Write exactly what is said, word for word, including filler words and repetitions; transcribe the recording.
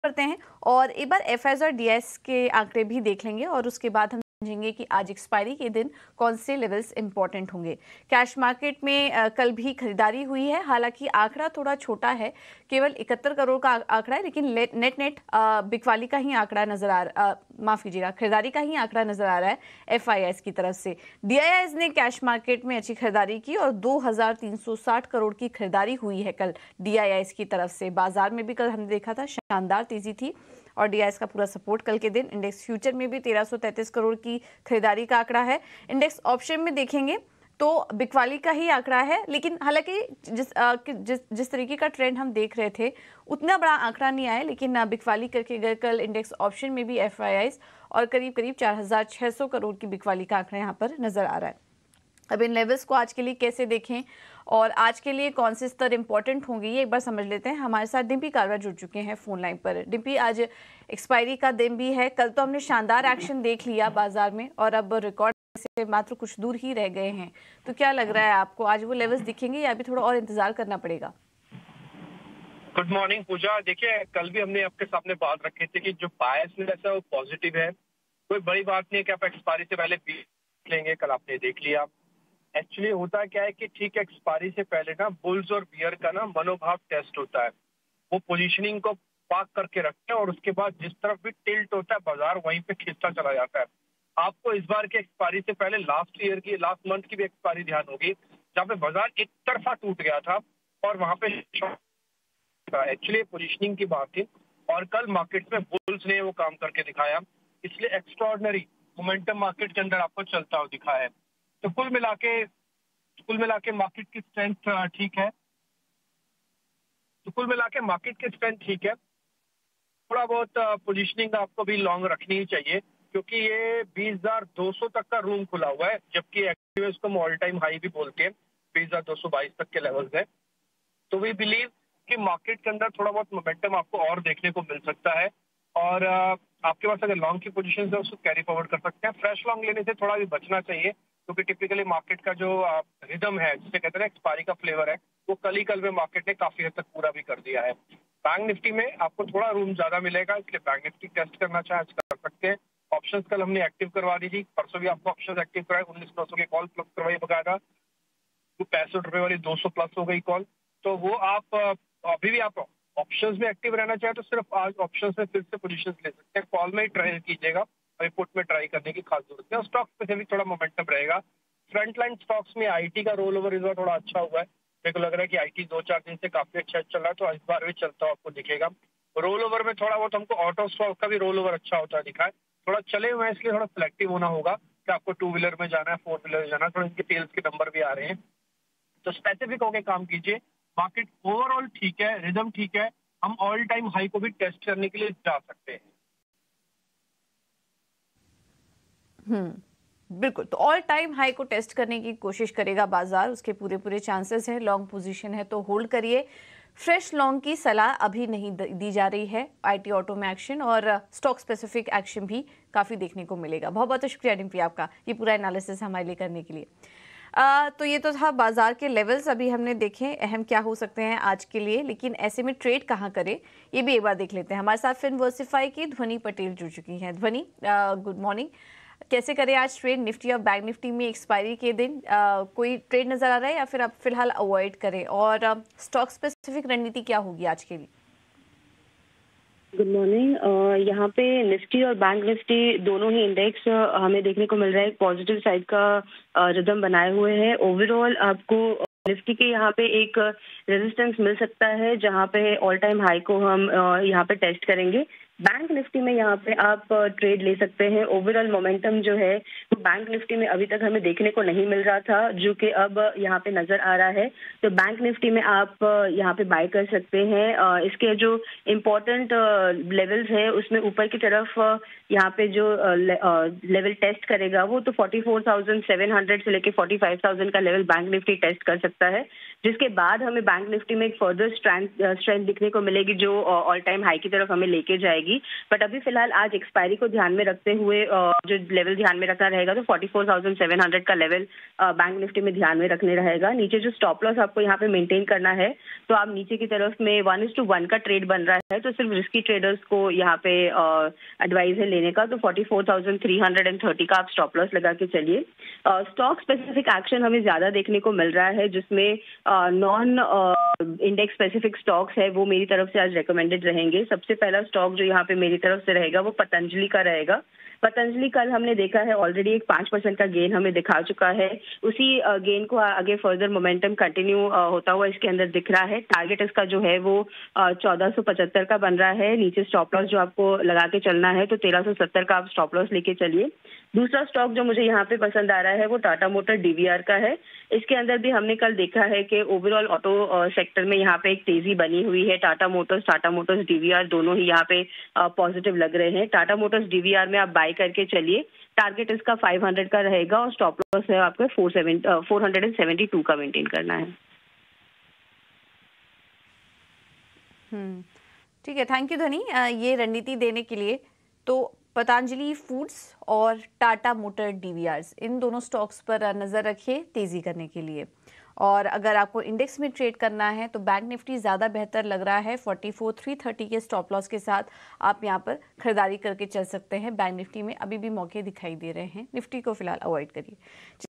करते हैं और एक बार एफ आई आई और डी आई एस के आंकड़े भी देख लेंगे और उसके बाद हम समझेंगे कि आज एक्सपायरी के दिन कौन से लेवल्स इंपॉर्टेंट होंगे। कैश मार्केट में आ, कल भी खरीदारी हुई है, हालांकि आंकड़ा थोड़ा छोटा है, केवल इकहत्तर करोड़ का आंकड़ा है, लेकिन नेट नेट बिकवाली का ही आंकड़ा नजर आ रहा, माफ कीजिएगा खरीदारी का ही आंकड़ा नजर आ रहा है एफ आई आई की तरफ से। डी आई आई ने कैश मार्केट में अच्छी खरीदारी की और दो हजार तीन सौ साठ करोड़ की खरीदारी हुई है कल डी आई आई की तरफ से। बाजार में भी कल हमने देखा था शानदार तेजी थी और डी आई आई का पूरा सपोर्ट कल के दिन। इंडेक्स फ्यूचर में भी तेरह सौ तैंतीस करोड़ की खरीदारी का आंकड़ा है। इंडेक्स ऑप्शन में देखेंगे तो बिकवाली का ही आंकड़ा है, लेकिन हालांकि जिस आ, जिस जिस तरीके का ट्रेंड हम देख रहे थे उतना बड़ा आंकड़ा नहीं आया, लेकिन बिकवाली करके गए कल इंडेक्स ऑप्शन में भी एफ आई आई और करीब करीब चार हजार छह सौ करोड़ की बिकवाली का आंकड़ा यहाँ पर नजर आ रहा है। अब इन लेवल्स को आज के लिए कैसे देखें और आज के लिए कौन से स्तर इंपॉर्टेंट होंगे ये एक बार समझ लेते हैं। हमारे साथ डिम्पी कारवा जुड़ चुके हैं फोन लाइन पर। डिम्पी, आज एक्सपायरी का दिन भी है, कल तो हमने शानदार एक्शन देख लिया बाजार में और अब रिकॉर्ड से मात्र कुछ दूर ही रह गए हैं, तो क्या लग रहा है आपको आज वो लेवल्स दिखेंगे या अभी थोड़ा और इंतजार करना पड़ेगा? Good morning Pooja. देखिए, कल भी हमने आपके सामने बात रखी थी कि जो बायस में ऐसा वो पॉजिटिव है, कोई बड़ी बात नहीं है कि आप एक्सपायरी से पहले देख लेंगे। कल आपने देख लिया। एक्चुअली होता क्या है कि ठीक एक्सपायरी से पहले ना बुल्स और बियर का ना मनोभाव टेस्ट होता है। वो पोजीशनिंग को पाक करके रखते हैं और उसके बाद जिस तरफ भी टिल्ट होता है बाजार वहीं पे खिंचता चला जाता है। आपको इस बार के एक्सपायरी से पहले लास्ट ईयर की लास्ट मंथ की भी एक्सपायरी ध्यान होगी, जहाँ पे बाजार एक तरफा टूट गया था और वहां पे एक्चुअली पोजीशनिंग की बात थी और कल मार्केट में बुल्स ने वो काम करके दिखाया, इसलिए एक्स्ट्राऑर्डिनरी मोमेंटम मार्केट के अंदर आपको चलता हुआ दिखा है। तो कुल मिला के कुल मिला के मार्केट की स्ट्रेंथ ठीक है तो कुल मिला के मार्केट की स्ट्रेंथ ठीक है। थोड़ा बहुत पोजीशनिंग आपको भी लॉन्ग रखनी ही चाहिए, क्योंकि ये बीस हजार दो सौ तक का रूम खुला हुआ है, जबकि एक्चुअली इसको हम ऑल टाइम हाई भी बोलते हैं, बीस हजार दो सौ बाईस तक के लेवल्स है। तो वी बिलीव कि मार्केट के अंदर थोड़ा बहुत मोमेंटम आपको और देखने को मिल सकता है और आपके पास अगर लॉन्ग की पोजीशन है उसको कैरी फॉरवर्ड कर सकते हैं। फ्रेश लॉन्ग लेने से थोड़ा भी बचना चाहिए, क्योंकि टिपिकली मार्केट का जो रिदम है, जिसे कहते हैं एक्सपायरी का फ्लेवर है, वो कल ही कल में मार्केट ने काफी हद तक पूरा भी कर दिया है। बैंक निफ्टी में आपको थोड़ा रूम ज्यादा मिलेगा, इसलिए बैंक निफ्टी टेस्ट करना चाहे कर सकते हैं। ऑप्शंस कल हमने एक्टिव करवा दी थी, परसों भी आपको ऑप्शंस एक्टिव कराए, उन्नीस नौ सौ के कॉल प्लस करवाई बकायदा, तो पैंसठ रुपए वाली दो सौ प्लस हो गई कॉल। तो वो आप अभी भी आप ऑप्शंस में एक्टिव रहना चाहे तो सिर्फ आज ऑप्शंस में फिर से पोजीशंस ले सकते हैं, कॉल में ही ट्राई कीजिएगा, रिपोर्ट में ट्राई करने की खास जरूरत है। और स्टॉक स्पेसिफिक थोड़ा मोमेंटम रहेगा। फ्रंट लाइन स्टॉक्स में आईटी का रोल ओवर इस बार थोड़ा अच्छा हुआ है, मेरे को लग रहा है कि आईटी दो चार दिन से काफी अच्छा चल रहा है, तो इस बार भी चलता हुआ आपको दिखेगा। रोल ओवर में थोड़ा बहुत हमको ऑटो स्टॉक का भी रोल ओवर अच्छा होता है दिखा है, थोड़ा चले हुए हैं, इसलिए थोड़ा सिलेक्टिव होना होगा कि आपको टू व्हीलर में जाना है, फोर व्हीलर में जाना है, थोड़ा इनके टेल्स के नंबर भी आ रहे हैं, तो स्पेसिफिक होकर काम कीजिए। मार्केट ओवरऑल ठीक है, रिदम ठीक है, हम ऑल टाइम हाई को भी टेस्ट करने के लिए जा सकते हैं। हम्म बिल्कुल, तो ऑल टाइम हाई को टेस्ट करने की कोशिश करेगा बाजार, उसके पूरे पूरे चांसेस हैं। लॉन्ग पोजीशन है तो होल्ड करिए। फ्रेश लॉन्ग की सलाह अभी नहीं दी जा रही है। आईटी ऑटो में एक्शन और स्टॉक स्पेसिफिक एक्शन भी काफी देखने को मिलेगा। बहुत बहुत शुक्रिया डिम्पी आपका ये पूरा एनालिसिस हमारे लिए करने के लिए। आ, तो ये तो था बाजार के लेवल्स, अभी हमने देखे अहम क्या हो सकते हैं आज के लिए, लेकिन ऐसे में ट्रेड कहाँ करें ये भी एक बार देख लेते हैं। हमारे साथ फिनवर्सिफाई की ध्वनि पटेल जुड़ चुकी हैं। ध्वनि, गुड मॉर्निंग। कैसे करें आज ट्रेड निफ्टी और बैंक निफ्टी में एक्सपायरी के दिन? आ, कोई ट्रेड नजर आ रहा है या फिर आप फिलहाल अवॉइड करें, और स्टॉक स्पेसिफिक रणनीति क्या होगी आज के लिए? Good morning. यहाँ पे निफ्टी और बैंक निफ्टी दोनों ही इंडेक्स हमें देखने को मिल रहा है पॉजिटिव साइड का रिदम बनाए हुए हैं। ओवरऑल आपको निफ्टी के यहाँ पे एक रेजिस्टेंस मिल सकता है, जहाँ पे ऑल टाइम हाई को हम यहाँ पे टेस्ट करेंगे। बैंक निफ्टी में यहाँ पे आप ट्रेड ले सकते हैं। ओवरऑल मोमेंटम जो है वो बैंक निफ्टी में अभी तक हमें देखने को नहीं मिल रहा था, जो कि अब यहाँ पे नजर आ रहा है। तो बैंक निफ्टी में आप यहाँ पे बाय कर सकते हैं। इसके जो इम्पोर्टेंट लेवल्स है उसमें ऊपर की तरफ यहाँ पे जो लेवल टेस्ट करेगा वो तो forty four thousand seven hundred से लेके फोर्टी फाइव थाउजेंड का लेवल बैंक निफ्टी टेस्ट कर सकता है। जिसके बाद हमें बैंक निफ्टी में एक फर्दर स्ट्रेंथ स्ट्रेंथ दिखने को मिलेगी जो ऑल टाइम हाई की तरफ हमें लेके जाएगी। बट अभी फिलहाल आज एक्सपायरी को ध्यान में रखते हुए जो लेवल ध्यान में रखना रहेगा तो forty four thousand seven hundred का लेवल बैंक निफ्टी में ध्यान में रखने रहेगा। नीचे जो स्टॉप लॉस आपको यहाँ पे मेंटेन करना है तो आप नीचे की तरफ में वन इज टू वन का ट्रेड बन रहा है तो सिर्फ रिस्की ट्रेडर्स को यहाँ पे एडवाइस है लेने का, तो forty four thousand three hundred thirty का आप स्टॉप लॉस लगा के चलिए। स्टॉक स्पेसिफिक एक्शन हमें ज्यादा देखने को मिल रहा है जिसमें नॉन इंडेक्स स्पेसिफिक स्टॉक्स है वो मेरी तरफ से आज रिकमेंडेड रहेंगे। सबसे पहला स्टॉक जो यहाँ पे मेरी तरफ से रहेगा वो पतंजलि का रहेगा। पतंजलि कल हमने देखा है ऑलरेडी एक पाँच परसेंट का गेन हमें दिखा चुका है, उसी गेन को आगे फर्दर मोमेंटम कंटिन्यू होता हुआ इसके अंदर दिख रहा है। टारगेट इसका जो है वो चौदह सौ पचहत्तर का बन रहा है। नीचे स्टॉप लॉस जो आपको लगा के चलना है तो तेरह सौ सत्तर का आप स्टॉप लॉस लेके चलिए। दूसरा स्टॉक जो मुझे यहाँ पे पसंद आ रहा है वो टाटा मोटर डीवीआर का है। इसके अंदर भी हमने कल देखा है कि ओवरऑल ऑटो सेक्टर में यहाँ पे एक तेजी बनी हुई है। Tata motors Tata motors DVR दोनों ही यहाँ पे पॉजिटिव लग रहे हैं। टाटा मोटर्स डीवीआर में आप बाय करके चलिए। टारगेट इसका फाइव हंड्रेड का रहेगा और स्टॉप लॉस है आपको four seven four hundred and seventy two का मेंटेन करना है। हम्म ठीक है, थैंक यू धनी ये रणनीति देने के लिए। तो पतंजलि फूड्स और टाटा मोटर डीवीआरस इन दोनों स्टॉक्स पर नज़र रखिए तेज़ी करने के लिए। और अगर आपको इंडेक्स में ट्रेड करना है तो बैंक निफ्टी ज़्यादा बेहतर लग रहा है। फोर्टी फोर थ्री थर्टी के स्टॉप लॉस के साथ आप यहां पर खरीदारी करके चल सकते हैं। बैंक निफ्टी में अभी भी मौके दिखाई दे रहे हैं, निफ्टी को फिलहाल अवॉइड करिए।